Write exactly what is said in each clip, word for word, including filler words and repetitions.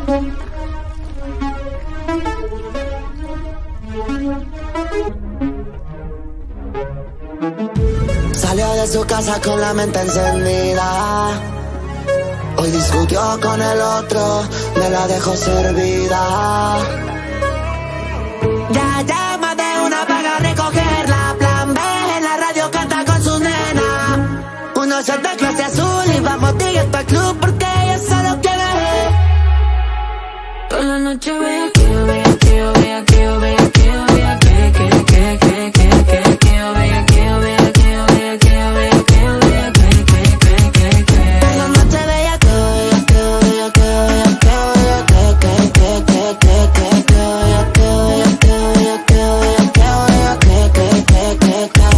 Salió de su casa con la mente encendida. Hoy discutió con el otro, me la dejó servida. Ya llama de una paga a recogerla. Plan B en la radio canta con su nena. Uno shot de clase azul y vamos directo al club porque ella solo quiere. Toda la noche vea que yo vea que yo vea que yo vea que yo vea que que que que que que que yo vea que yo vea que yo vea que yo vea que yo vea que que que que que. Toda la noche vea que yo vea que yo vea que yo vea que yo vea que que que que que que que yo vea que yo vea que yo vea que yo vea que yo vea que que que que que.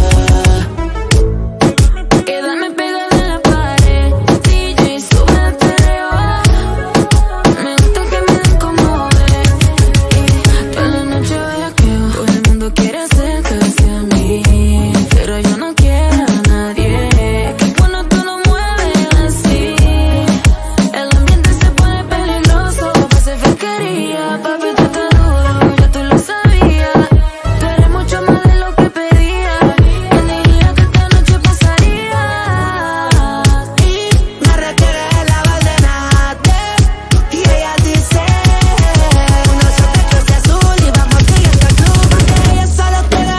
Quédame pegada en la pared, D J sube el perreo. Me gusta que me den como es. Toda la noche vea que todo el mundo quiere acercarse a mí, pero yo no quiero a nadie. Que cuando tú lo mueves así, el ambiente se pone peligroso. Pase fequería, papi, tú estás duro, ya tú lo sabías. Tú eres mucho más de lo que pedía. ¿Quién diría que esta noche pasaría? Y me requiere la valdenate y ella dice: uno shot de clase azul y vamos directo al club porque ella solo quiere.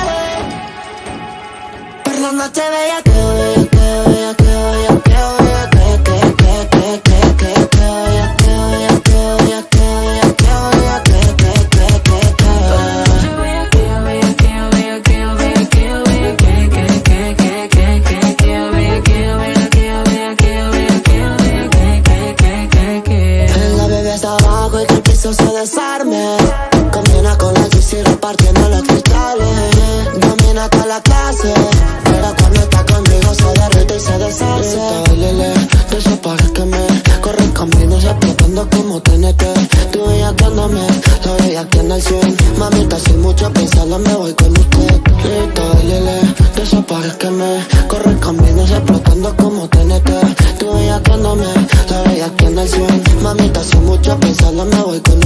Por la noche bella que yo vea que yo vea que yo vea que yo vea que que que que que que que yo vea que yo vea que yo vea que yo vea que yo vea que que que que que. Toda la noche vea que yo vea que yo vea que yo vea que yo vea que que que que que que que yo vea que yo vea que yo vea que yo vea que yo vea que que que que que. La bebé está abajo y que el piso se desarme. Combina con la G C repartiendo los cristales. Domina toda la clase, pero cuando está conmigo se derrite y se deshace. Lele, de esos pares que me corren caminos explotando como T N T. Tú bellaqueándome, la bellaqueando al cien. Mamita, sin mucho pensarlo me voy con usted. Lele, de esos pares que me corren caminos explotando como T N T. Tú bellaqueándome, la bellaqueando al cien. Mamita, sin mucho pensarlo me voy con usted.